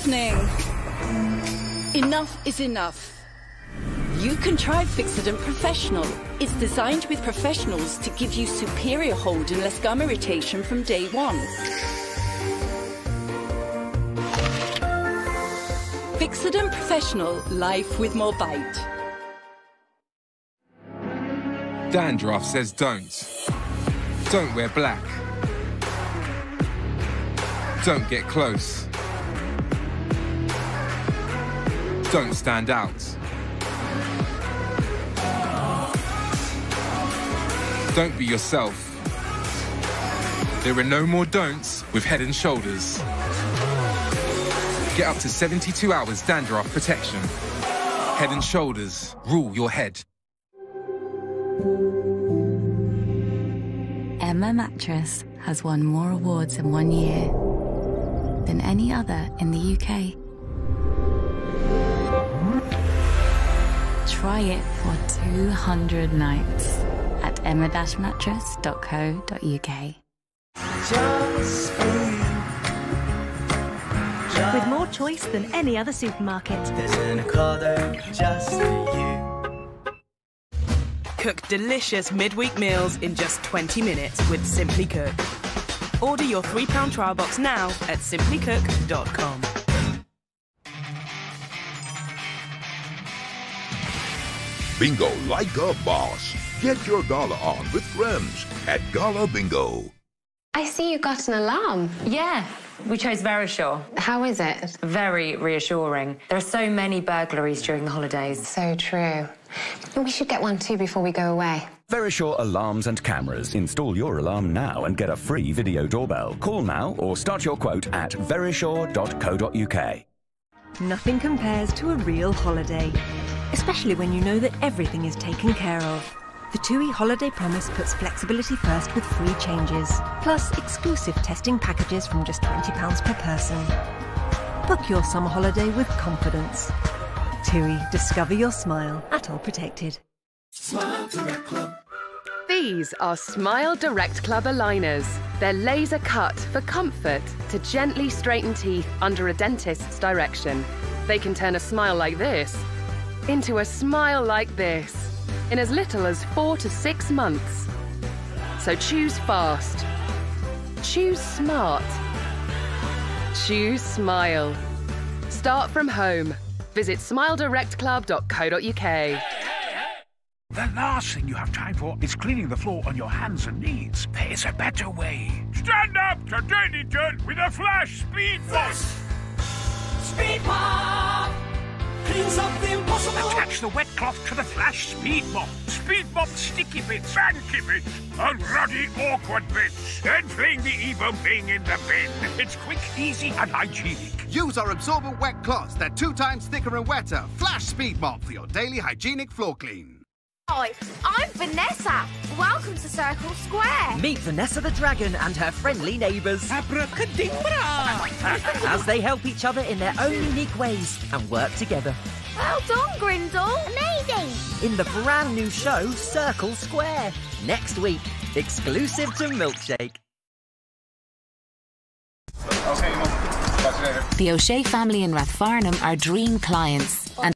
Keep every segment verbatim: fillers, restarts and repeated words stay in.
evening. Enough is enough. You can try Fixodent Professional. It's designed with professionals to give you superior hold and less gum irritation from day one. Fixodent Professional, life with more bite. Dandruff says don't. Don't wear black. Don't get close. Don't stand out. Don't be yourself. There are no more don'ts with Head and Shoulders. Get up to seventy-two hours dandruff protection. Head and Shoulders, rule your head. Emma Mattress has won more awards in one year than any other in the U K. Try it for two hundred nights at emma dash mattress dot co dot U K. Just for you. Just with more choice than any other supermarket. There's an Ocado just for you. Cook delicious midweek meals in just twenty minutes with Simply Cook. Order your three pound trial box now at simply cook dot com. Bingo like a boss. Get your gala on with friends at Gala Bingo. I see you got an alarm. Yeah, we chose Verisure. How is it? Very reassuring. There are so many burglaries during the holidays. So true. We should get one too before we go away. Verisure alarms and cameras. Install your alarm now and get a free video doorbell. Call now or start your quote at verisure dot co dot U K. Nothing compares to a real holiday, especially when you know that everything is taken care of. The TUI Holiday Promise puts flexibility first with free changes, plus exclusive testing packages from just twenty pounds per person. Book your summer holiday with confidence. TUI, discover your smile at All Protected. Smile Direct Club. These are Smile Direct Club aligners. They're laser cut for comfort to gently straighten teeth under a dentist's direction. They can turn a smile like this into a smile like this in as little as four to six months. So choose fast. Choose smart. Choose smile. Start from home. Visit smile direct club dot co dot U K. The last thing you have time for is cleaning the floor on your hands and knees. There's a better way. Stand up to Daily Dirt with a Flash Speed Mop. Speed Mop cleans up the impossible. Attach the wet cloth to the Flash Speed Mop. Speed Mop sticky bits, banky bits, and ruddy awkward bits. Then fling the evil thing in the bin. It's quick, easy, and hygienic. Use our absorbent wet cloths. They're two times thicker and wetter. Flash Speed Mop for your daily hygienic floor clean. Hi, I'm Vanessa. Welcome to Circle Square. Meet Vanessa the Dragon and her friendly neighbours. Abracadabra! As they help each other in their own unique ways and work together. Well done, Grindle. Amazing. In the brand new show, Circle Square. Next week, exclusive to Milkshake. Okay, Mum. Catch you later. The O'Shea family in Rathfarnham are dream clients. And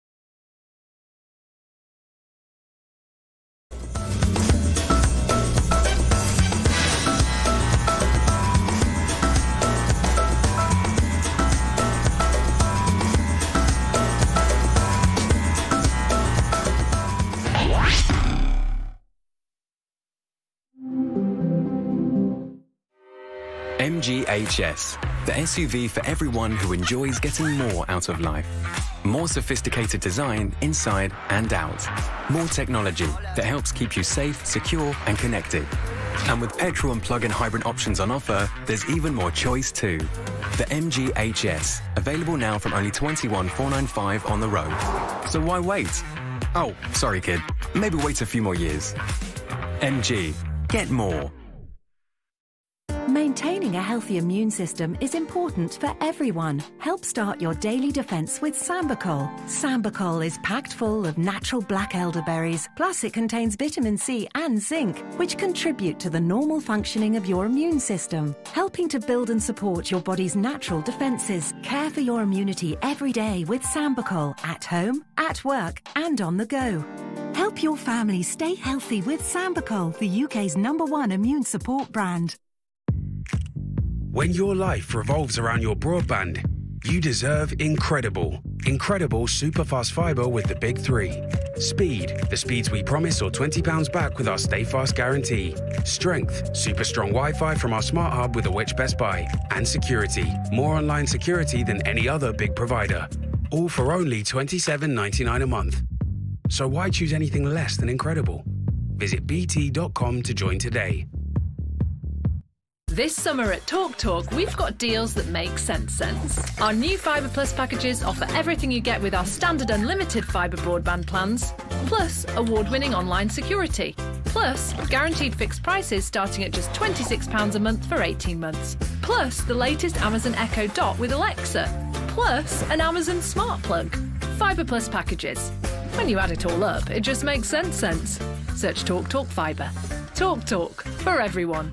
M G H S, the S U V for everyone who enjoys getting more out of life. More sophisticated design inside and out. More technology that helps keep you safe, secure and connected. And with petrol and plug-in hybrid options on offer, there's even more choice too. The M G H S, available now from only twenty-one thousand four hundred ninety-five on the road. So why wait? Oh, sorry kid, maybe wait a few more years. M G, get more. Maintain Maintaining a healthy immune system is important for everyone. Help start your daily defense with Sambicol. Sambicol is packed full of natural black elderberries, plus it contains vitamin C and zinc, which contribute to the normal functioning of your immune system, helping to build and support your body's natural defenses. Care for your immunity every day with Sambicol, at home, at work, and on the go. Help your family stay healthy with Sambicol, the U K's number one immune support brand. When your life revolves around your broadband, you deserve incredible. Incredible superfast fibre with the big three. Speed, the speeds we promise, or twenty pounds back with our Stay Fast guarantee. Strength, super strong Wi-Fi from our smart hub with a Which Best Buy. And security, more online security than any other big provider. All for only twenty-seven ninety-nine a month. So why choose anything less than incredible? Visit b t dot com to join today. This summer at Talk Talk, we've got deals that make sense sense. Our new Fibre Plus packages offer everything you get with our standard unlimited fibre broadband plans, plus award-winning online security, plus guaranteed fixed prices starting at just twenty-six pounds a month for eighteen months, plus the latest Amazon Echo Dot with Alexa, plus an Amazon Smart Plug. Fibre Plus packages. When you add it all up, it just makes sense sense. Search Talk Talk Fibre. Talk Talk, for everyone.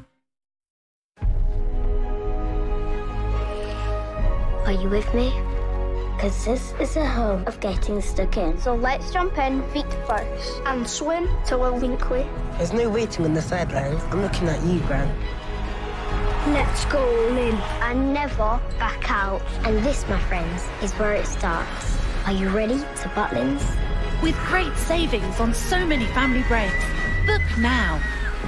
Are you with me? Because this is the home of getting stuck in. So let's jump in feet first and swim till we're Winkley. There's no waiting on the sidelines. I'm looking at you, Gran. Let's go all in and never back out. And this, my friends, is where it starts. Are you ready to Butlins? With great savings on so many family breaks. Book now.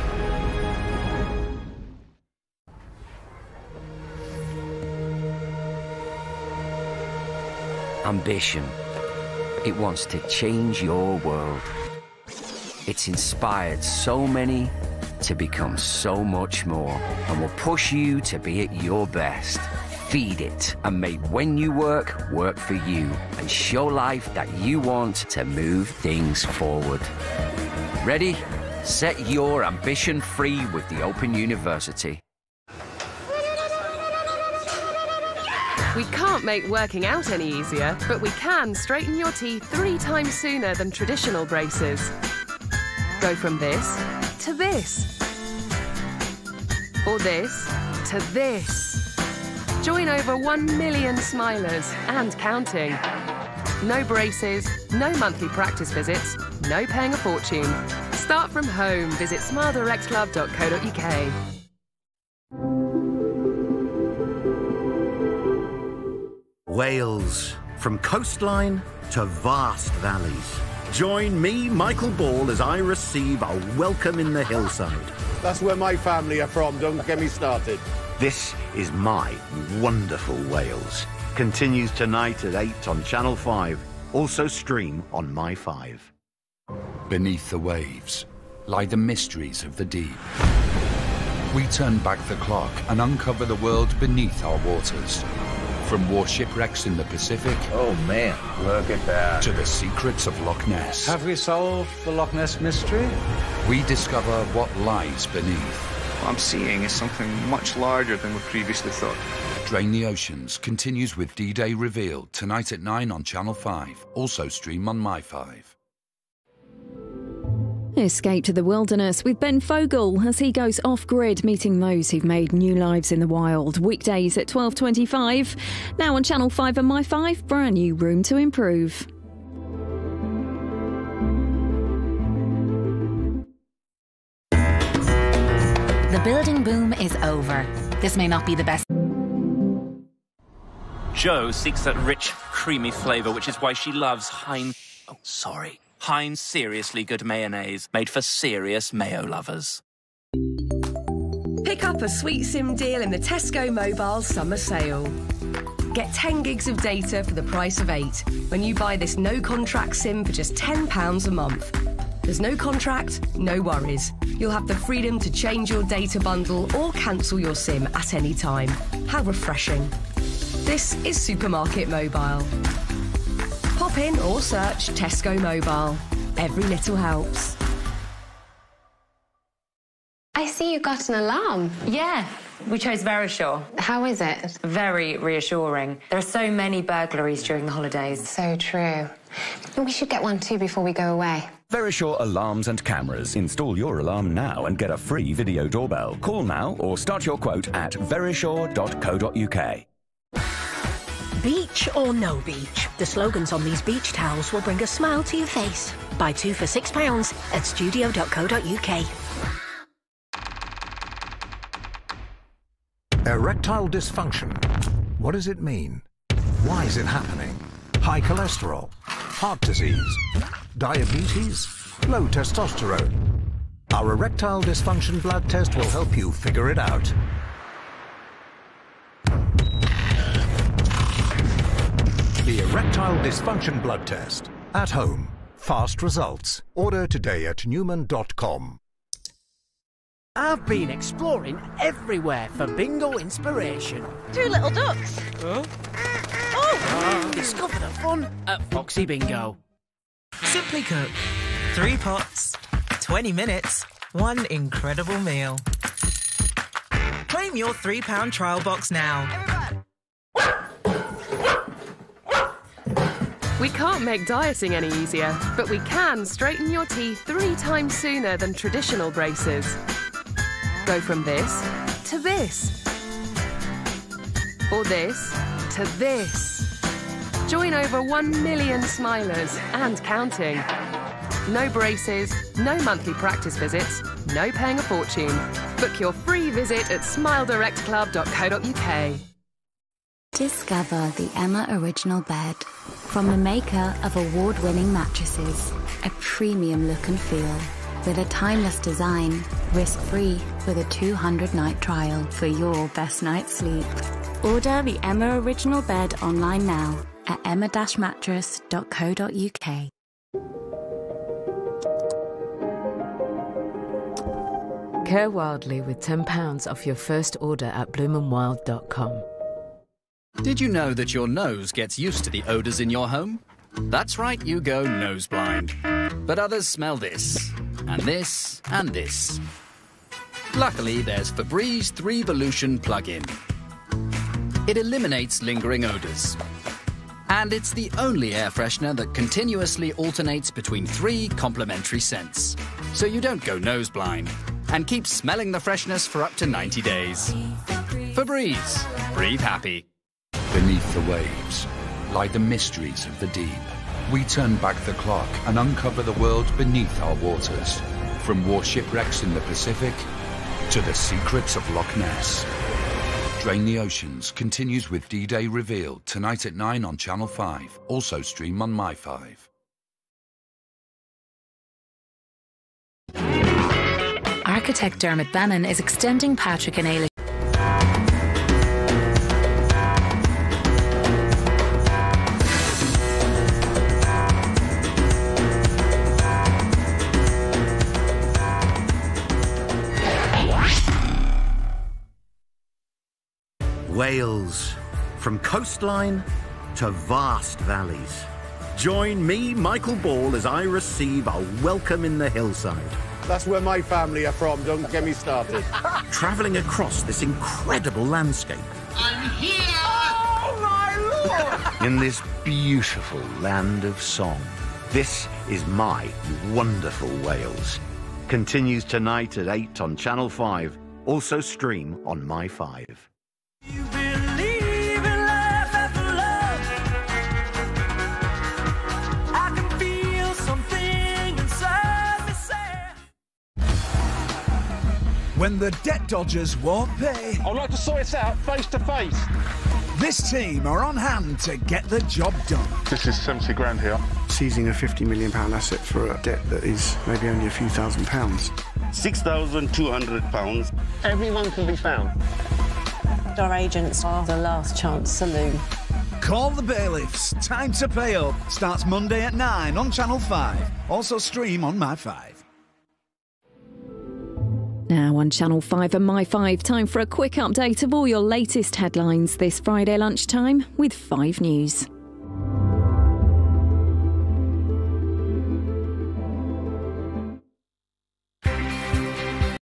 Ambition. It wants to change your world. It's inspired so many to become so much more and will push you to be at your best. Feed it and make when you work, work for you and show life that you want to move things forward. Ready? Set your ambition free with the Open University. We can't make working out any easier, but we can straighten your teeth three times sooner than traditional braces. Go from this to this. Or this to this. Join over one million smilers and counting. No braces, no monthly practice visits, no paying a fortune. Start from home. Visit smile direct club dot co dot u k. Wales, from coastline to vast valleys. Join me, Michael Ball, as I receive a welcome in the hillside. That's where my family are from, don't get me started. This is my wonderful Wales. Continues tonight at eight on Channel five. Also stream on My five. Beneath the waves lie the mysteries of the deep. We turn back the clock and uncover the world beneath our waters. From war shipwrecks in the Pacific... Oh, man, look at that. ...to the secrets of Loch Ness. Have we solved the Loch Ness mystery? We discover what lies beneath. What I'm seeing is something much larger than we previously thought. Drain the Oceans continues with D-Day Revealed tonight at nine on Channel five. Also stream on My five. Escape to the wilderness with Ben Fogle as he goes off-grid, meeting those who've made new lives in the wild. Weekdays at twelve twenty-five. Now on Channel five and My five, brand new Room to Improve. The building boom is over. This may not be the best. Jo seeks that rich, creamy flavour, which is why she loves Heinz... Oh, sorry. Heinz Seriously Good Mayonnaise, made for serious mayo lovers. Pick up a sweet SIM deal in the Tesco Mobile Summer Sale. Get ten gigs of data for the price of eight when you buy this no-contract SIM for just ten pounds a month. There's no contract, no worries. You'll have the freedom to change your data bundle or cancel your SIM at any time. How refreshing. This is Supermarket Mobile. Pop in or search Tesco Mobile. Every little helps. I see you got an alarm. Yeah, We chose Verisure. How is it? Very reassuring. There are so many burglaries during the holidays. So true. We should get one too before we go away. Verisure alarms and cameras. Install your alarm now and get a free video doorbell. Call now or start your quote at verisure dot co dot uk. Beach or no beach, the slogans on these beach towels will bring a smile to your face. Buy two for six pounds at studio dot co dot uk. Erectile dysfunction. What does it mean? Why is it happening? High cholesterol, heart disease, diabetes, low testosterone. Our erectile dysfunction blood test will help you figure it out. The Erectile Dysfunction Blood Test. At home. Fast results. Order today at newman dot com. I've been exploring everywhere for bingo inspiration. Two little ducks. Huh? Oh! Discover the fun at Foxy Bingo. Simply Cook. Three pots, twenty minutes, one incredible meal. Claim your three pound trial box now. We can't make dieting any easier, but we can straighten your teeth three times sooner than traditional braces. Go from this to this. Or this to this. Join over one million smilers and counting. No braces, no monthly practice visits, no paying a fortune. Book your free visit at smile direct club dot co dot uk. Discover the Emma Original Bed. From the maker of award-winning mattresses, a premium look and feel. With a timeless design, risk-free with a two hundred night trial for your best night's sleep. Order the Emma Original Bed online now at emma dash mattress dot co dot uk. Care wildly with ten pounds off your first order at bloom and wild dot com. Did you know that your nose gets used to the odours in your home? That's right, you go nose blind. But others smell this, and this, and this. Luckily, there's Febreze three Volution Plug-in. It eliminates lingering odours. And it's the only air freshener that continuously alternates between three complementary scents. So you don't go nose blind, and keep smelling the freshness for up to ninety days. Febreze. Breathe happy. Beneath the waves lie the mysteries of the deep. We turn back the clock and uncover the world beneath our waters. From war shipwrecks in the Pacific to the secrets of Loch Ness. Drain the Oceans continues with D-Day Revealed tonight at nine on Channel five. Also stream on My five. Architect Dermot Bannon is extending Patrick and Ailish. Wales, from coastline to vast valleys. Join me, Michael Ball, as I receive a welcome in the hillside. That's where my family are from, don't get me started. Travelling across this incredible landscape. I'm here! Oh, my Lord! In this beautiful land of song. This is my wonderful Wales. Continues tonight at eight on Channel five. Also stream on My five. You believe in life after love. I can feel something inside me say. When the debt dodgers won't pay, I'd like to sort this out face to face. This team are on hand to get the job done. This is seventy grand here. Seizing a fifty million pound asset for a debt that is maybe only a few thousand pounds. six thousand two hundred pounds. Everyone can be found. Our agents are the last chance saloon. Call the bailiffs. Time to pay up. Starts Monday at nine on Channel five. Also stream on My five. Now on Channel five and My five, time for a quick update of all your latest headlines this Friday lunchtime with five News.